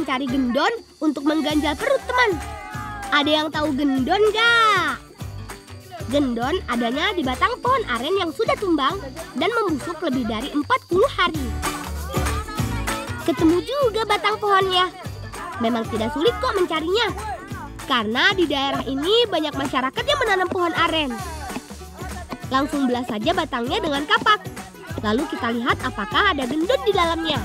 mencari gendon untuk mengganjal perut, teman. Ada yang tahu gendon nggak? Gendon adanya di batang pohon aren yang sudah tumbang dan membusuk lebih dari 40 hari. Ketemu juga batang pohonnya. Memang tidak sulit kok mencarinya. Karena di daerah ini banyak masyarakat yang menanam pohon aren. Langsung belah saja batangnya dengan kapak. Lalu kita lihat apakah ada gendon di dalamnya.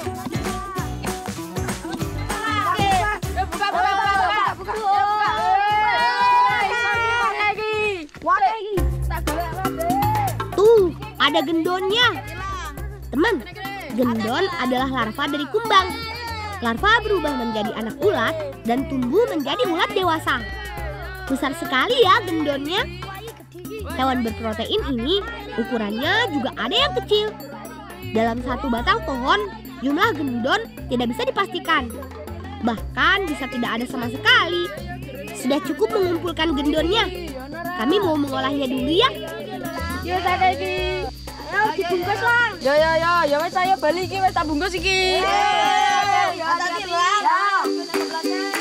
Tuh, ada gendonnya. Teman, gendon adalah larva dari kumbang. Larva berubah menjadi anak ulat dan tumbuh menjadi ulat dewasa. Besar sekali ya gendonnya. Hewan berprotein ini ukurannya juga ada yang kecil. Dalam satu batang pohon, jumlah gendon tidak bisa dipastikan. Bahkan bisa tidak ada sama sekali. Sudah cukup mengumpulkan gendonnya. Kami mau mengolahnya dulu ya. Yo saiki. Ayo dibungkus lah. Ya wes saya bali iki wes tak bungkus iki. Hati-hati lah.